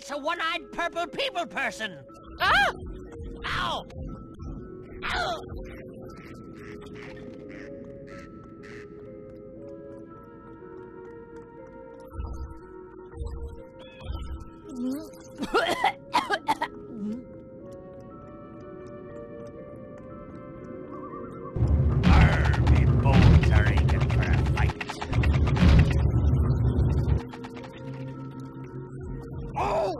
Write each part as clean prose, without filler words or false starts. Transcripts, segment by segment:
It's a one-eyed purple people person. Ah! Ow! Ow! Me bones are aching for a fight. Oh!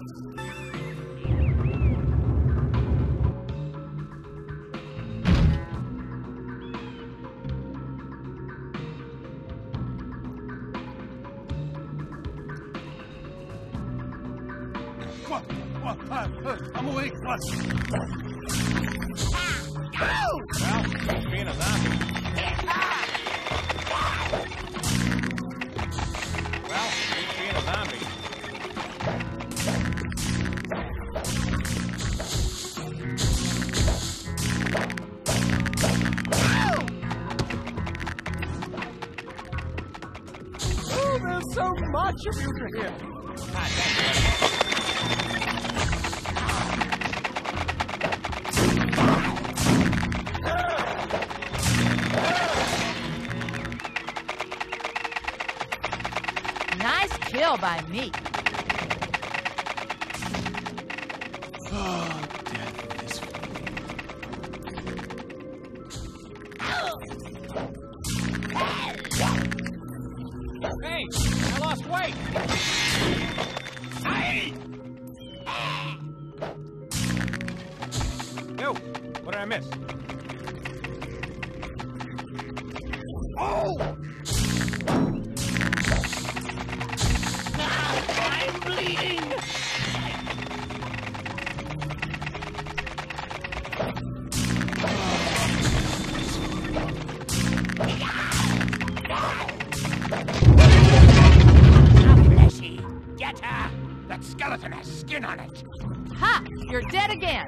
I'm awake. What? Well, he's being a zombie. Well, he's being a zombie. Oh, there's so much of you to hear. Ah, thank you. Nice kill by me. Oh, death is Hey, I lost weight. Hey! Yo, what did I miss? Oh! I'm bleeding. Fleshy. Get her. That skeleton has skin on it. Ha! You're dead again.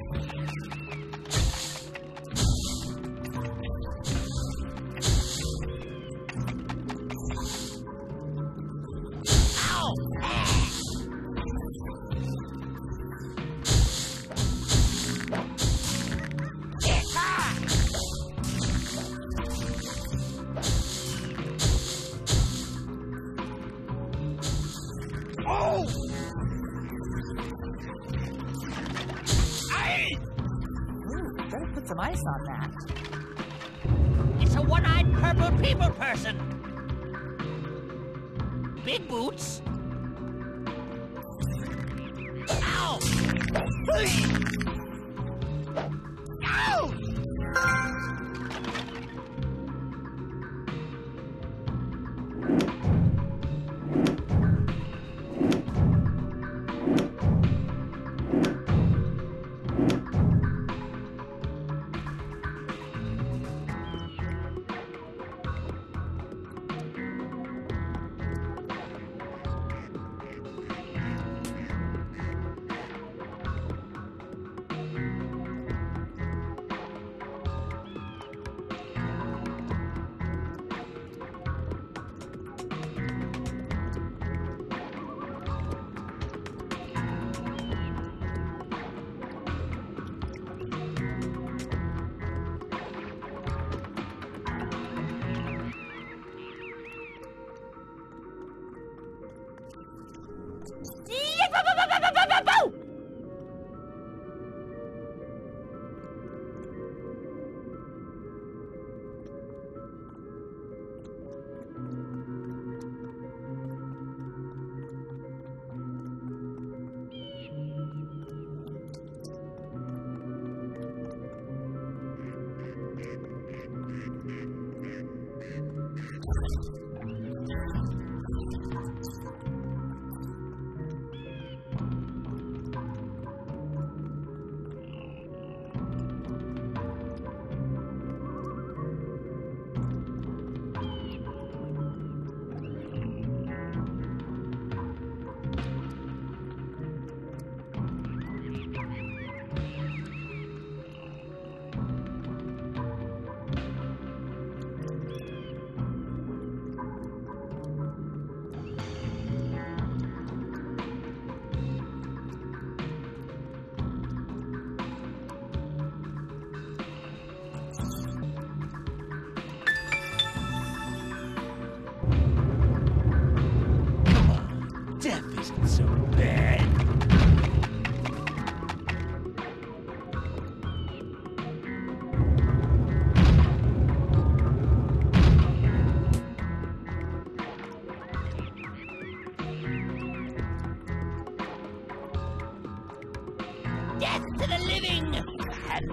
Ow! Get her. Oh! Ooh, better put some ice on that. It's a one-eyed purple people person. Big boots. Ow! Ow!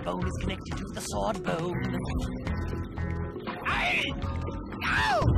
bone is connected to the sword bone. Aye! Ow!